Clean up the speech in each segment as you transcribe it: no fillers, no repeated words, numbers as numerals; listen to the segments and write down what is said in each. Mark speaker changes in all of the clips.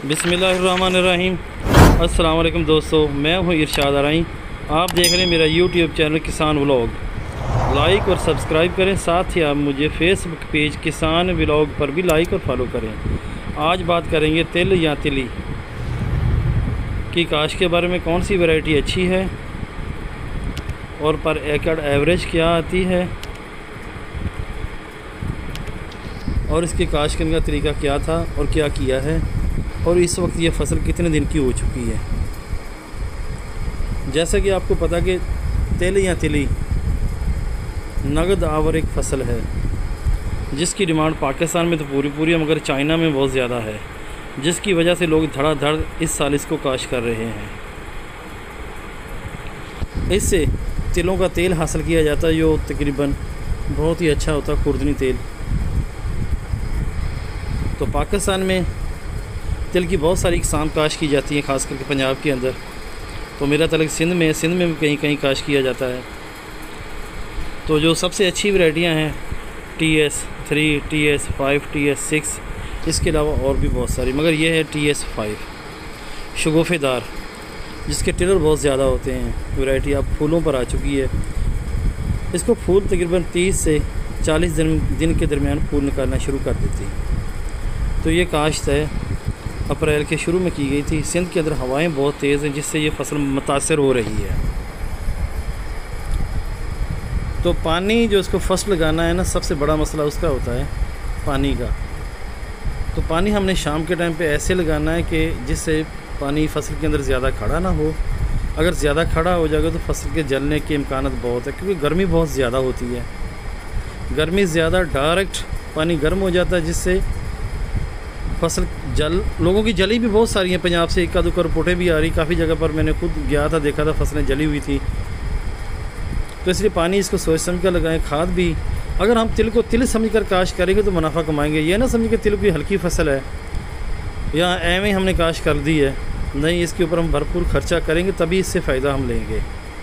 Speaker 1: बिस्मिल्लाहिर्रहमानिर्रहीम। अस्सलाम वालेकुम दोस्तों, मैं हूँ इरशाद आराई। आप देख रहे हैं मेरा YouTube channel Kisan vlog. Like और सब्सक्राइब करें, साथ ही आप मुझे फेसबुक पेज किसान व्लॉग पर भी लाइक और फॉलो करें। आज बात करेंगे तिल या तिली की काश के बारे में। कौन सी वैरायटी अच्छी है और पर एकड़ एवरेज क्या आती है और इसके काश करने का तरीका क्या था और क्या किया है, और इस वक्त ये फसल कितने दिन की हो चुकी है। जैसा कि आपको पता कि तिल या तिली नगद आवर एक फसल है जिसकी डिमांड पाकिस्तान में तो पूरी है, मगर चाइना में बहुत ज़्यादा है, जिसकी वजह से लोग धड़ाधड़ इस साल इसको काश कर रहे हैं। इससे तिलों का तेल हासिल किया जाता है जो तकरीबन बहुत ही अच्छा होता है, खुर्दनी तेल। तो पाकिस्तान में तिल की बहुत सारी किस्म काश की जाती हैं, ख़ास करके पंजाब के अंदर। तो मेरा तलक सिंध में भी कहीं काश किया जाता है। तो जो सबसे अच्छी वैरायटियाँ हैं TS3, TS5, TS6, इसके अलावा और भी बहुत सारी, मगर ये है TS5 शगुफ़ेदार, जिसके टिलर बहुत ज़्यादा होते हैं। वैरायटी अब फूलों पर आ चुकी है। इसको फूल तकरीबन 30 से 40 दिन के दरमियान फूल निकालना शुरू कर देती है। तो ये काश्त है अप्रैल के शुरू में की गई थी। सिंध के अंदर हवाएं बहुत तेज़ हैं, जिससे ये फसल मुतासर हो रही है। तो पानी जो इसको फर्स्ट लगाना है ना, सबसे बड़ा मसला उसका होता है पानी का। तो पानी हमने शाम के टाइम पे ऐसे लगाना है कि जिससे पानी फसल के अंदर ज़्यादा खड़ा ना हो। अगर ज़्यादा खड़ा हो जाएगा तो फसल के जलने के इम्कान बहुत है, क्योंकि गर्मी बहुत ज़्यादा होती है। गर्मी ज़्यादा, डायरेक्ट पानी गर्म हो जाता है, जिससे फसल लोगों की जली भी बहुत सारी हैं। पंजाब से इक्का दुक्का रिपोर्टें भी आ रही, काफ़ी जगह पर मैंने खुद गया था, देखा था फसलें जली हुई थी। तो इसलिए पानी इसको सोच समझ कर लगाएं। खाद भी अगर हम तिल को तिल समझ कर काश करेंगे तो मुनाफा कमाएंगे। ये ना समझ के तिल कोई हल्की फसल है या एवं हमने काश कर दी है, नहीं, इसके ऊपर हम भरपूर खर्चा करेंगे तभी इससे फ़ायदा हम लेंगे।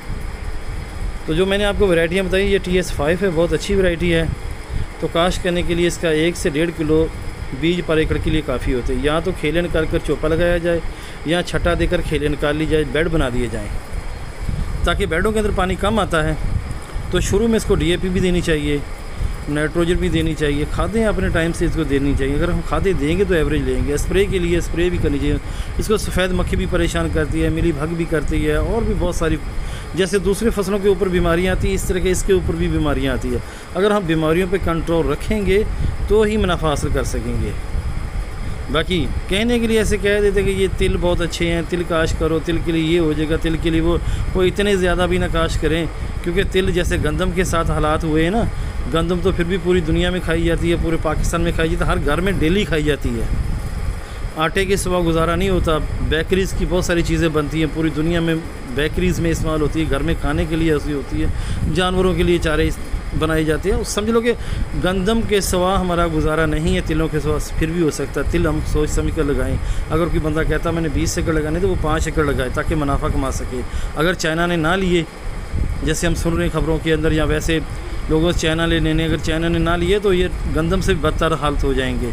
Speaker 1: तो जो मैंने आपको वैरायटियाँ बताई, ये TS5 है, बहुत अच्छी वैरायटी है। तो काश करने के लिए इसका 1 से 1.5 किलो बीज पर एकड़ के लिए काफ़ी होते हैं। या तो खेले निकाल कर चोपा लगाया जाए या छटा देकर खेले निकाल ली जाए, बेड बना दिए जाएँ, ताकि बेडों के अंदर पानी कम आता है। तो शुरू में इसको DAP भी देनी चाहिए, नाइट्रोजन भी देनी चाहिए, खादें अपने टाइम से इसको देनी चाहिए। अगर हम खादें देंगे तो एवरेज लेंगे। स्प्रे के लिए स्प्रे भी करनी चाहिए। इसको सफ़ेद मक्खी भी परेशान करती है, मिली भग भी करती है, और भी बहुत सारी, जैसे दूसरे फसलों के ऊपर बीमारियाँ आती हैं, इस तरह के इसके ऊपर भी बीमारियाँ आती है। अगर हम बीमारियों पर कंट्रोल रखेंगे तो ही मुनाफा हासिल कर सकेंगे। बाकी कहने के लिए ऐसे कह देते कि ये तिल बहुत अच्छे हैं, तिल काश करो, तिल के लिए ये हो जाएगा, तिल के लिए वो इतने ज़्यादा भी ना काश करें, क्योंकि तिल जैसे गंदम के साथ हालात हुए हैं ना। गंदम तो फिर भी पूरी दुनिया में खाई जाती है, पूरे पाकिस्तान में खाई जाती है, हर घर में डेली खाई जाती है। आटे के सिवा गुजारा नहीं होता। बेकरीज़ की बहुत सारी चीज़ें बनती हैं, पूरी दुनिया में बेकरीज़ में इस्तेमाल होती है, घर में खाने के लिए ऐसी होती है, जानवरों के लिए चारे बनाई जाती है। समझ लो कि गंदम के सिवा हमारा गुजारा नहीं है, तिलों के सिवा फिर भी हो सकता है। तिल हम सोच समझ कर लगाएं। अगर कोई बंदा कहता मैंने 20 एकड़ लगाने, तो वो 5 एकड़ लगाए, ताकि मुनाफा कमा सके। अगर चाइना ने ना लिए, जैसे हम सुन रहे हैं खबरों के अंदर, या वैसे लोगों से चाइना लेने ने, अगर चाइना ने ना लिए तो ये गंदम से भी बदतर हालत हो जाएंगे।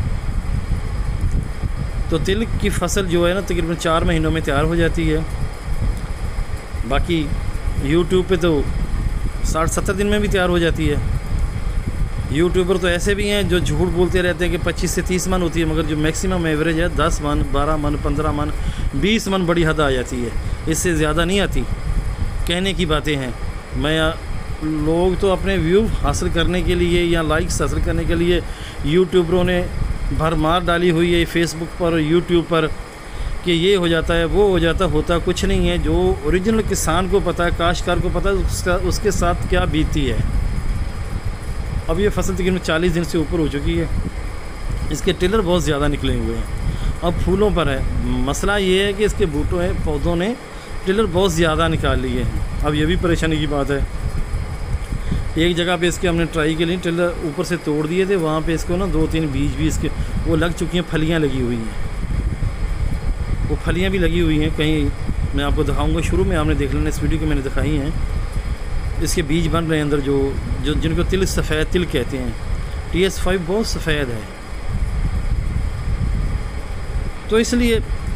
Speaker 1: तो तिल की फसल जो है ना, तकरीबन 4 महीनों में तैयार हो जाती है। बाकी यूट्यूब पे तो 60-70 दिन में भी तैयार हो जाती है। यूट्यूबर तो ऐसे भी हैं जो झूठ बोलते रहते हैं कि 25 से 30 मन होती है, मगर जो मैक्सिमम एवरेज है 10 मन, 12 मन, 15 मन, 20 मन बड़ी हद आ जाती है। इससे ज़्यादा नहीं आती। कहने की बातें हैं। लोग तो अपने व्यू हासिल करने के लिए या लाइक्स हासिल करने के लिए यूट्यूबरों ने भरमार डाली हुई है फेसबुक पर और यूट्यूब पर कि ये हो जाता है, वो हो जाता, होता कुछ नहीं है। जो ओरिजिनल किसान को पता है, काश्तकार को पता है उसके साथ क्या बीती है। अब ये फसल तकरीबन 40 दिन से ऊपर हो चुकी है। इसके टिलर बहुत ज़्यादा निकले हुए हैं, अब फूलों पर है। मसला ये है कि इसके पौधों ने टिलर बहुत ज़्यादा निकाल लिए हैं। अब ये भी परेशानी की बात है। एक जगह पे इसके हमने ट्राई के लिए टिलर ऊपर से तोड़ दिए थे, वहाँ पे इसको ना 2-3 बीज भी इसके वो लग चुकी हैं, फलियाँ लगी हुई हैं। वो फलियाँ भी लगी हुई हैं, कहीं मैं आपको दिखाऊंगा। शुरू में आपने देख लेना, इस वीडियो को मैंने दिखाई हैं। इसके बीज बन रहे हैं अंदर, जो जिनको तिल सफ़ेद तिल कहते हैं। TS5 बहुत सफ़ेद है। तो इसलिए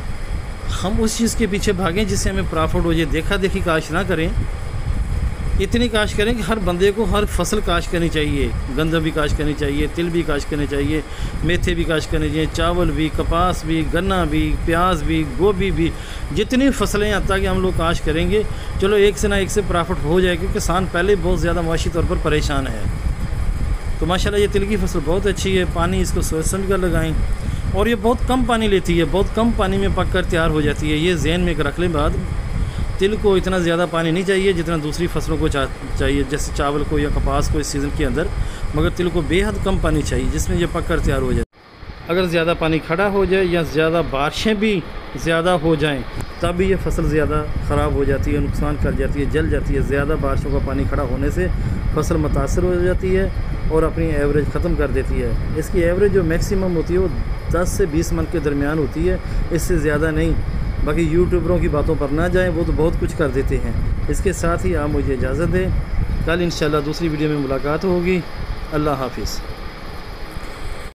Speaker 1: हम उस चीज़ के पीछे भागें जिससे हमें प्रॉफिट हो जाए। देखा देखी काश ना करें, इतनी काश करें कि हर बंदे को हर फसल काश करनी चाहिए। गंदम भी काश करनी चाहिए, तिल भी काश करनी चाहिए, मेथे भी काश करनी चाहिए, चावल भी, कपास भी, गन्ना भी, प्याज भी, गोभी भी, जितनी फसलें हैं ताकि हम लोग काश करेंगे। चलो एक से ना एक से प्रॉफिट हो जाए, क्योंकि किसान पहले बहुत ज़्यादा माशी तौर पर परेशान है। तो माशाल्लाह ये तिल की फसल बहुत अच्छी है। पानी इसको सोच समझ कर लगाएँ, और ये बहुत कम पानी लेती है, बहुत कम पानी में पक कर तैयार हो जाती है। ये जहन में रख लें बाद, तिल को इतना ज़्यादा पानी नहीं चाहिए जितना दूसरी फसलों को चाहिए, जैसे चावल को या कपास को इस सीज़न के अंदर, मगर तिल को बेहद कम पानी चाहिए जिसमें ये पक कर तैयार हो जाए। अगर ज़्यादा पानी खड़ा हो जाए या ज़्यादा बारिशें भी ज़्यादा हो जाएं तब भी ये फसल ज़्यादा ख़राब हो जाती है, नुकसान कर जाती है, जल जाती है। ज़्यादा बारिशों का पानी खड़ा होने से फसल मुतासर हो जाती है और अपनी एवरेज ख़त्म कर देती है। इसकी एवरेज जो मैक्सिमम होती है वो 10 से 20 मन के दरमियान होती है, इससे ज़्यादा नहीं। बाकी यूट्यूबरों की बातों पर ना जाएं, वो तो बहुत कुछ कर देते हैं। इसके साथ ही आप मुझे इजाज़त दें, कल इंशाल्लाह दूसरी वीडियो में मुलाकात होगी। अल्लाह हाफिज़।